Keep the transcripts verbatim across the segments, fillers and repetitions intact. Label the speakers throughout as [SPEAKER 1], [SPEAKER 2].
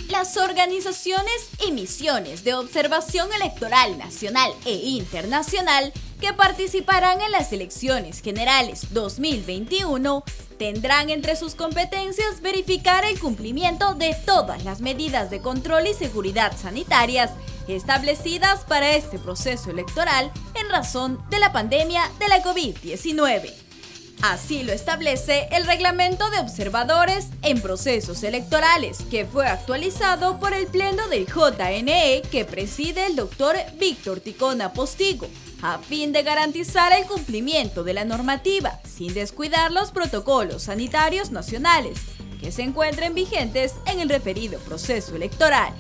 [SPEAKER 1] Las organizaciones y misiones de observación electoral nacional e internacional que participarán en las elecciones generales dos mil veintiuno tendrán entre sus competencias verificar el cumplimiento de todas las medidas de control y seguridad sanitarias establecidas para este proceso electoral en razón de la pandemia de la COVID diecinueve. Así lo establece el Reglamento de Observadores en Procesos Electorales, que fue actualizado por el Pleno del J N E que preside el doctor Víctor Ticona Postigo, a fin de garantizar el cumplimiento de la normativa, sin descuidar los protocolos sanitarios nacionales que se encuentren vigentes en el referido proceso electoral.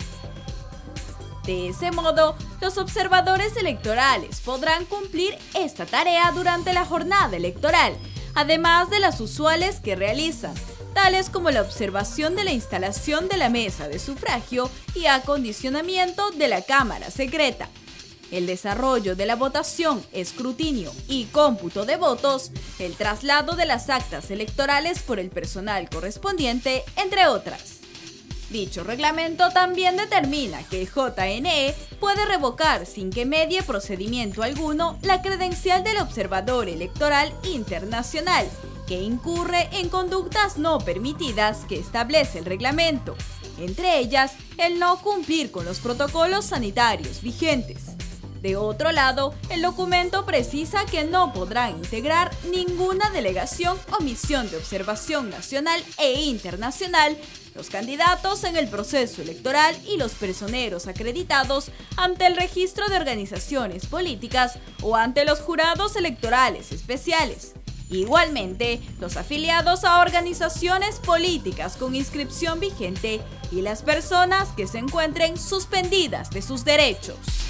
[SPEAKER 1] De ese modo, los observadores electorales podrán cumplir esta tarea durante la jornada electoral, además de las usuales que realizan, tales como la observación de la instalación de la mesa de sufragio y acondicionamiento de la cámara secreta, el desarrollo de la votación, escrutinio y cómputo de votos, el traslado de las actas electorales por el personal correspondiente, entre otras. Dicho reglamento también determina que el J N E puede revocar sin que medie procedimiento alguno la credencial del observador electoral internacional que incurre en conductas no permitidas que establece el reglamento, entre ellas el no cumplir con los protocolos sanitarios vigentes. De otro lado, el documento precisa que no podrán integrar ninguna delegación o misión de observación nacional e internacional los candidatos en el proceso electoral y los personeros acreditados ante el registro de organizaciones políticas o ante los jurados electorales especiales. Igualmente, los afiliados a organizaciones políticas con inscripción vigente y las personas que se encuentren suspendidas de sus derechos.